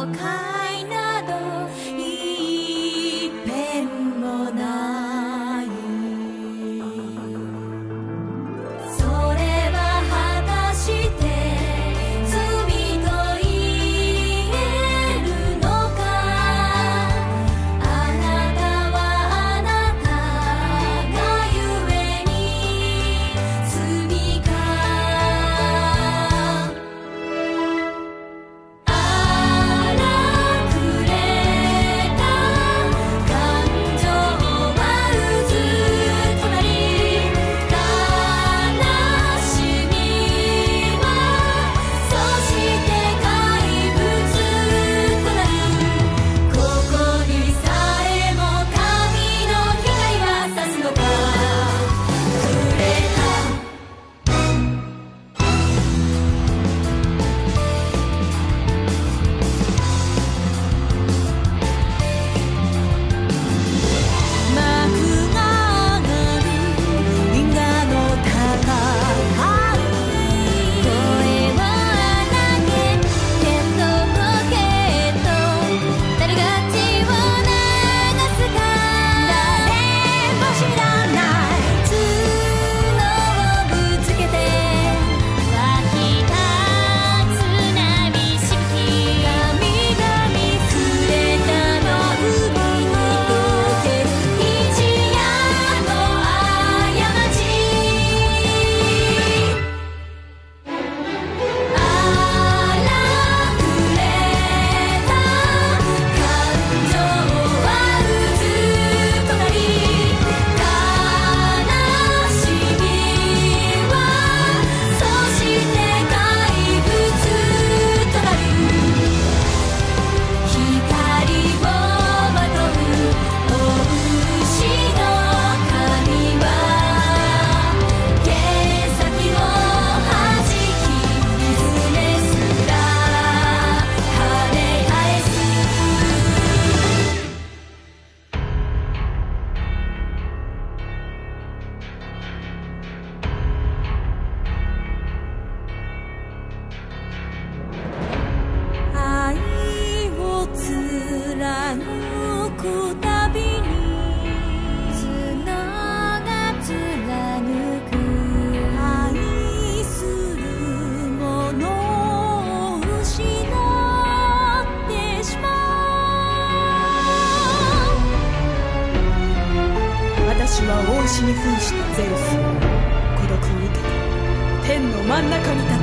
界など一片もない。それは果たして罪と言えるのか。あなたはあなたがゆえに罪か。荒くれた感情は渦となり、悲しみはそして怪物となる。ここにさえも神の光は差すのか。くれた幕が上がる因果の戦い。声を荒げ天と時計と誰が血を流すか。誰も知らない角をぶつけて湧き立つ波しぶき。神々触れたの海に溶ける一夜の過ち。荒くれた感情は渦となり、悲しみはそして怪物となる。光をまとう雄牛の髪は剣先をはじき、狐すら跳ね返す。愛を貫くたびに角が貫く。愛するものを失ってしまう。 私は王子に扮したゼウス。孤独を受けて天の真ん中に立つ。